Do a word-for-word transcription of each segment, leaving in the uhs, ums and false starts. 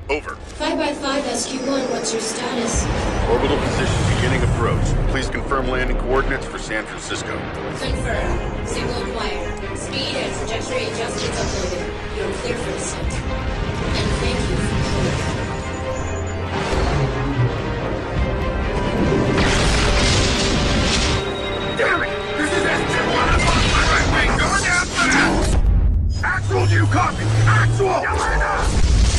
Over. five by five S Q one, what's your status? Orbital position beginning approach. Please confirm landing coordinates for San Francisco. Confirm. Signal acquired. Speed and trajectory adjustments uploaded. You're clear for descent. And thank you for calling. Damn it! This is S Q one! I lost my right wing going down fast! Actual, do you copy? Actual! Yelena!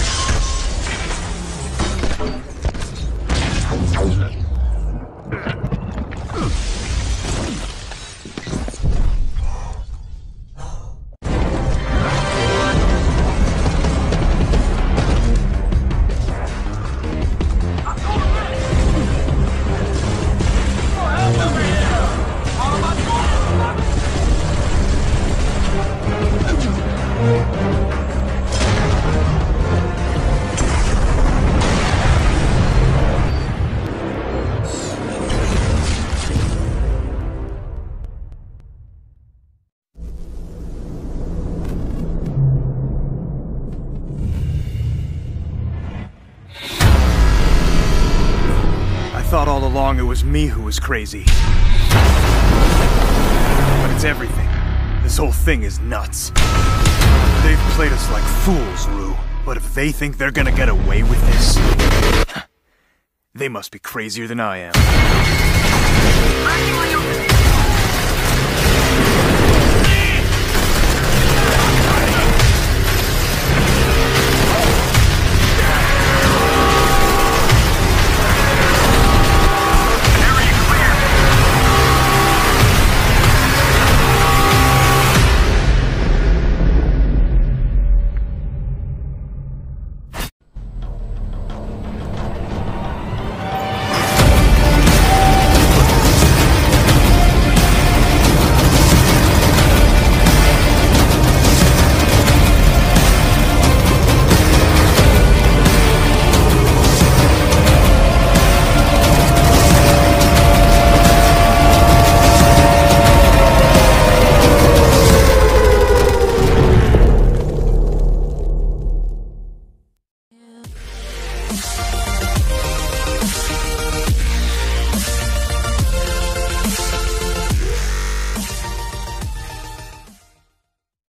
All along it was me who was crazy. But it's everything. This whole thing is nuts. They've played us like fools, Rue. But if they think they're gonna get away with this, they must be crazier than I am.